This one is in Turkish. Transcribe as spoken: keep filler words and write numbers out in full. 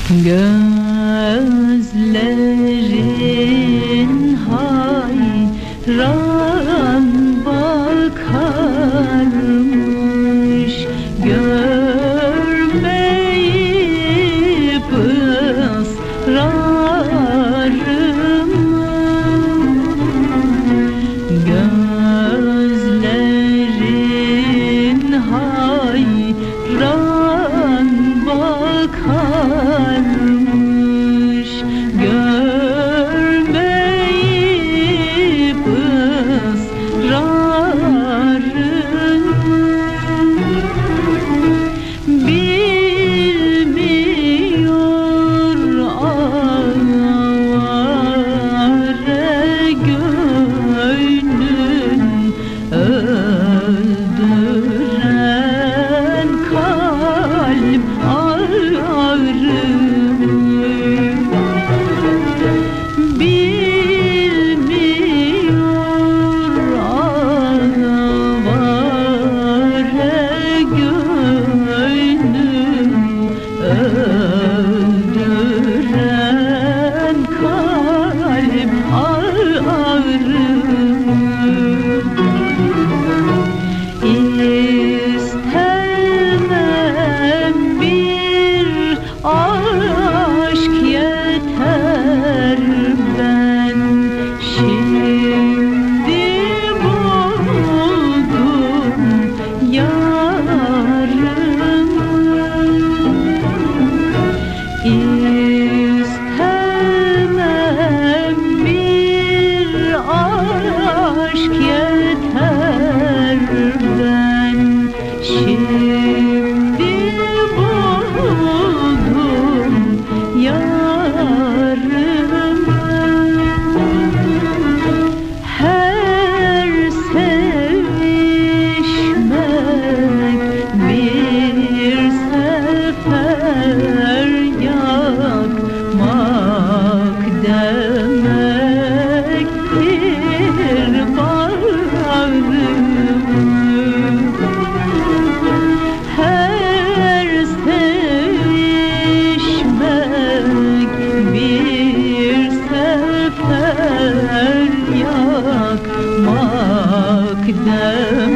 Gözlerin hayran bakarmış, görmeyip ısrarımı. Gözlerin hayran bakarmış, görmeyip ısrarımı. Bilmiyor avare gönlün öldüren kalp ağrımı. Bilmiyor avare gönlün öldüren kalp ağrımı. İstemem bir aşk yeter, ben şimdi buldum yarımı. İstemem bir aşk yeter, ben şimdi buldum yarımı. Her sevişmek bir sefer yakmak demektir bağrımı. Her sevişmek bir sefer yakmak demektir